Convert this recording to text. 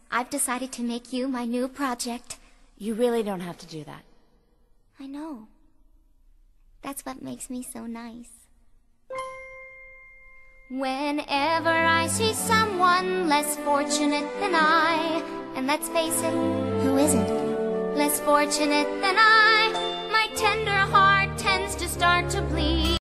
I've decided to make you my new project. You really don't have to do that. I know. That's what makes me so nice. Whenever I see someone less fortunate than I, and let's face it, who isn't less fortunate than I, my tender heart tends to start to bleed.